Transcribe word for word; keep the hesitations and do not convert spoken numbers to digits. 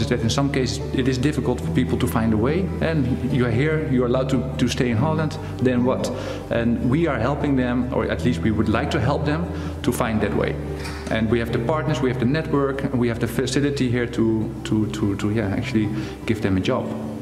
noticed that in some cases it is difficult for people to find a way, and you are here, you are allowed to, to stay in Holland, then what? And we are helping them, or at least we would like to help them, to find that way. And we have the partners, we have the network, and we have the facility here to, to, to, to yeah, actually give them a job.